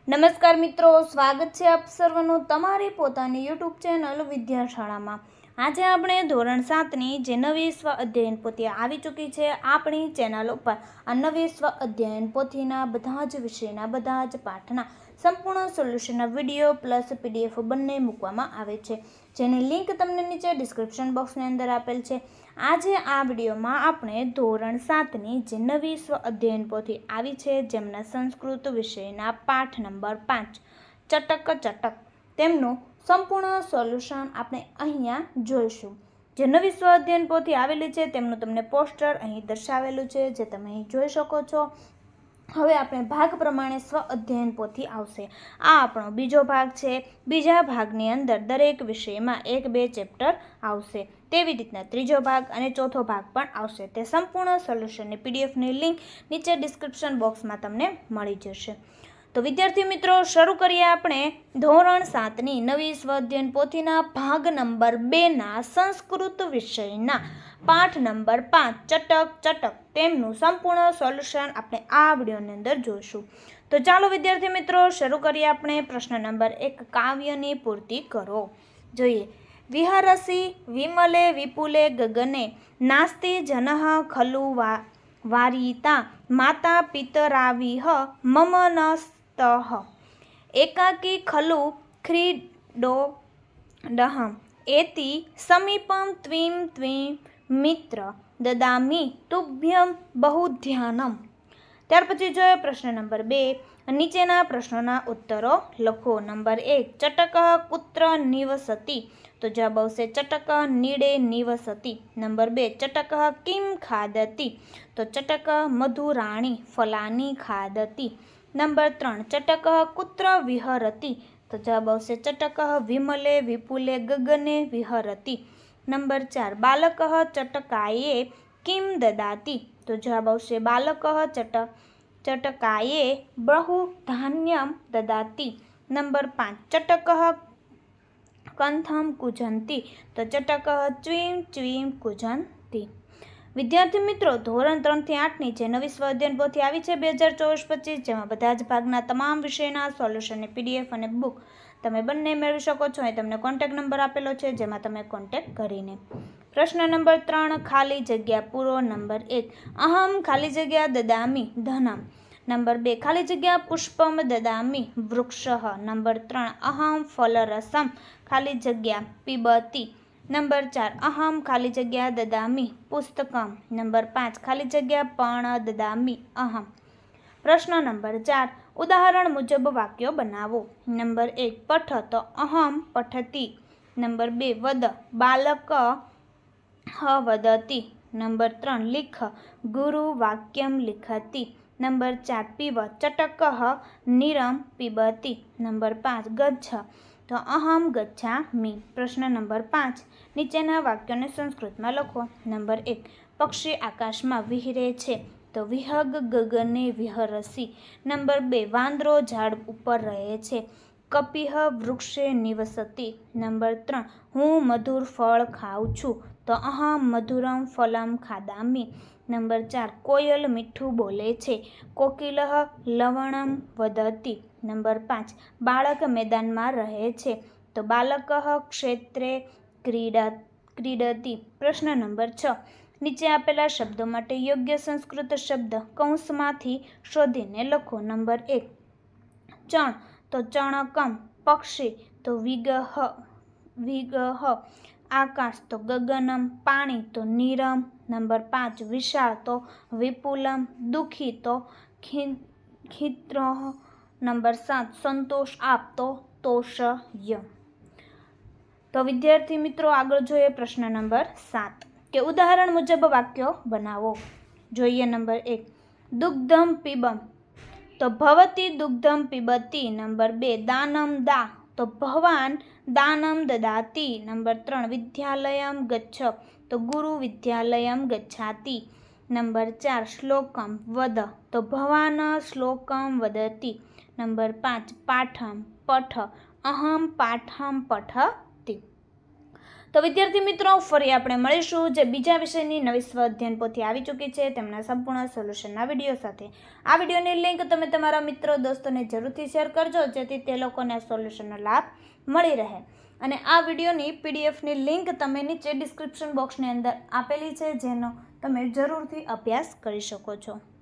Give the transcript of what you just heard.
નમસ્કાર મિત્રો, સ્વાગત છે આપ સર્વનું તમારી પોતાની યુટ્યુબ ચેનલ વિદ્યાશાળામાં। આજે આપણે ધોરણ 7ની જે નવી સ્વ અધ્યયન પોથી આવી ચૂકી છે આપણી ચેનલ ઉપર આ નવી સ્વ અધ્યયન પોથીના બધા જ વિષયના બધા જ પાઠના સંપૂર્ણ સોલ્યુશનના વિડીયો પ્લસ પીડીએફ બંને મૂકવામાં આવે છે, જેની લિંક તમને નીચે ડિસ્ક્રિપ્શન બોક્સની અંદર આપેલ છે। આજે આ વિડીયોમાં આપણે ધોરણ 7ની જે નવી સ્વ અધ્યયન પોથી આવી છે જેમના સંસ્કૃત વિષયના પાઠ નંબર 5 ચટક ચટક તેમનું સંપૂર્ણ સોલ્યુશન આપણે અહીંયા જોઈશું। જે નવી સ્વ અધ્યયન પોથી આવેલી છે તેમનું તમને પોસ્ટર અહીં દર્શાવેલું છે, જે તમે અહીં જોઈ શકો છો। હવે આપણે ભાગ પ્રમાણે સ્વ અધ્યયન પોથી આવશે। આ આપણો બીજો ભાગ છે। બીજા ભાગની અંદર દરેક વિષયમાં 1-2 ચેપ્ટર આવશે, તેવી રીતના ત્રીજો ભાગ અને ચોથો ભાગ પણ આવશે। તે સંપૂર્ણ સોલ્યુશનની પીડીએફની લિંક નીચે ડિસ્ક્રિપ્શન બોક્સમાં તમને મળી જશે। તો વિદ્યાર્થી મિત્રો, શરૂ કરીએ આપણે ધોરણ 7ની નવી સ્વ અધ્યયન પોથીના ભાગ નંબર 2ના સંસ્કૃત વિષયના પાઠ નંબર 5 ચટક ચટક તેમનું સંપૂર્ણ સોલ્યુશન આપણે આ વિડીયોની અંદર જોઈશું। તો ચાલો વિદ્યાર્થી મિત્રો શરૂ કરીએ આપણે પ્રશ્ન નંબર 1, કાવ્યની પૂર્તિ કરો। જોઈએ, વિહરસી વિમલે વિપુલે ગગને નાસ્તિ જનઃ ખલુ વારિતા માતા પિતરાવિહ મમ નસ્તઃ એકાકી ખલુ ક્રીડોડઃ એતિ સમીપં ત્વીં ત્વીં મિત્ર દદામિ તુભ્યં બહુધ્યાનમ। ત્યાર પછી જોઈએ પ્રશ્ન નંબર 2, નીચેના પ્રશ્નોના ઉત્તરો લખો। નંબર 1, ચટક કુત્ર નિવસતિ? તો જવાબ આવશે ચટક નીડે નિવસતિ। Number 2, ચટક Kim ખાદતિ? તો ચટક મધુરાણી ફલાની ખાદતિ। નંબર 3, ચટક કુત્ર વિહરતિ? તો જવાબ આવશે ચટક વિમલે વિપુલે ગગને વિહરતિ। નંબર 4, બાલક ચટકાયે કિમ દદાતિ? તો જવાબ આવશે બાલક ચટકાયે બહુ ધાન્યમ દદાતિ। નંબર 5, ચટક કંથમ કુજંતિ? તો ચટક ચ્વીં ચ્વીં કુજંતિ। વિદ્યાર્થી મિત્રો, ધોરણ 3થી 8ની જે નવી સ્વ અધ્યયન પોથી આવી છે 2024-25, જેમાં બધા જ ભાગના તમામ વિષયના સોલ્યુશનની પીડીએફ અને બુક તમે બંને મેળવી શકો છો। અહીં તમને કોન્ટેક્ટ નંબર આપેલો છે, જેમાં તમે કોન્ટેક્ટ કરીને પ્રશ્ન નંબર 3, ખાલી જગ્યા પૂરો। નંબર 1, અહમ ખાલી જગ્યા દદામિ ધનમ। નંબર 2, ખાલી જગ્યા પુષ્પમ દદામિ વૃક્ષઃ। નંબર 3, અહમ ફલરસમ ખાલી જગ્યા પિબતી। નંબર 4, અહમ ખાલી જગ્યા દદામિ પુસ્તકમ। નંબર 5, ખાલી જગ્યા પર્ણ દદામિ અહમ। પ્રશ્ન નંબર 4, ઉદાહરણ મુજબ વાક્યો બનાવો। નંબર 1, પઠ તો અહમ પઠતી। નંબર 2, વદ બાલક વદતિ। નંબર 3, લિખ ગુરુ વાક્યમ લિખતિ। નંબર 4, પીબ ચટક નીરમ પીબતી। નંબર 5, ગચ્છ તો અહમ ગચ્છામિ। પ્રશ્ન નંબર 5, નીચેના વાક્યોને સંસ્કૃતમાં લખો। નંબર 1, પક્ષી આકાશમાં વિહરે છે તો વિહગ ગગને વિહરસી। નંબર 2, વાંદરો ઝાડ ઉપર રહે છે કપિહ વૃક્ષે નિવસતિ। નંબર 3, હું મધુર ફળ ખાઉં છું તો અહમ મધુરમ ફલમ ખાદામિ। નંબર 4, કોયલ મીઠું બોલે છે કોકિલઃ લવણમ વદતિ। નંબર 5, બાળક મેદાનમાં રહે છે તો બાલકઃ ક્ષેત્રે ક્રીડતિ। પ્રશ્ન નંબર 6, નીચે આપેલા શબ્દો માટે યોગ્ય સંસ્કૃત શબ્દ કૌંસમાંથી શોધીને લખો। નંબર 1, ચણ તો ચણકમ, પક્ષી તો વિગહ, આકાશ તો ગગનમ, પાણી તો નીરમ। નંબર 5, વિશાળ તો વિપુલમ, દુઃખી તો ખિન્નઃ। નંબર 7, સંતોષ આપતો તોષય। તો વિદ્યાર્થી મિત્રો, આગળ જોઈએ પ્રશ્ન નંબર 7 કે ઉદાહરણ મુજબ વાક્યો બનાવો। જોઈએ નંબર 1, દુગ્ધમ પીબમ તો ભવતી દુગ્ધમ પીબતી। નંબર 2, દાનમ દા તો ભવાન દાનમ દદાતિ। નંબર 3, વિદ્યાલયમ ગચ્છ તો ગુરુ વિદ્યાલયમ ગચ્છાતિ। નંબર 4, શ્લોકમ વદ તો ભવાન શ્લોકમ વદતિ। નંબર 5, પાઠમ પઠ અહમ પાઠમ પઠતી। તો વિદ્યાર્થી મિત્રો, ફરી આપણે મળીશું જે બીજા વિષયની નવી સ્વ-અધ્યયન પોથી આવી ચૂકી છે તેમના સંપૂર્ણ સોલ્યુશનના વિડીયો સાથે. આ વિડીયોની લિંક તમે તમારા મિત્રો દોસ્તોને જરૂરથી શેર કરજો જેથી તે લોકોને આ સોલ્યુશનનો લાભ મળી રહે. અને આ વિડીયોની પીડીએફની લિંક તમે નીચે ડિસ્ક્રિપ્શન બોક્સની અંદર આપેલી છે જેનો તમે જરૂરથી અભ્યાસ કરી શકો છો.